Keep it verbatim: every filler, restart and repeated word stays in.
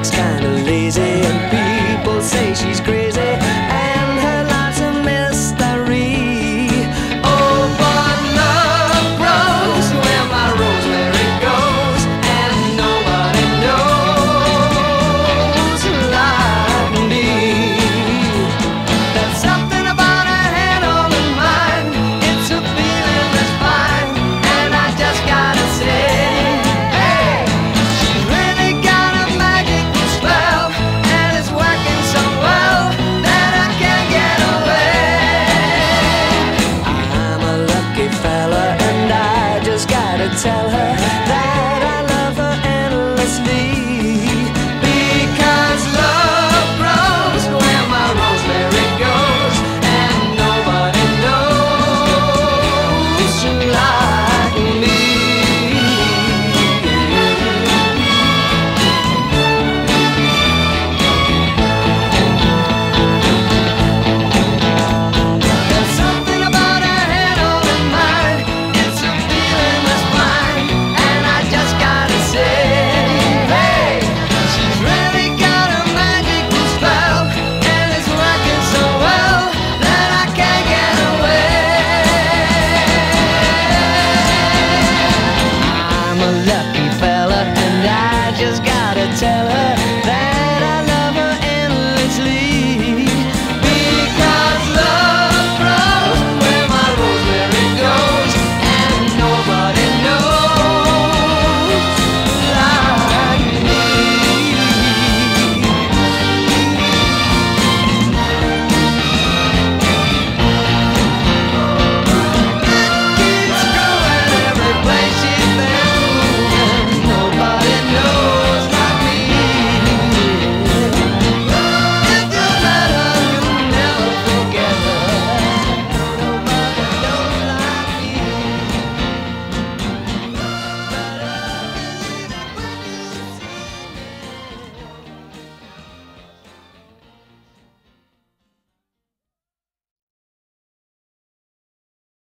looks kinda lazy, and people say she's crazy, and her life's a mystery. Oh, but love grows where my rosemary goes, and nobody knows like me. There's something about her hand on mine, it's a feeling that's fine, and I just gotta say, hey, she's really got a magic spell, and it's working so well that I can't get away. I'm a lucky fella, and I just gotta tell her that I love her endlessly.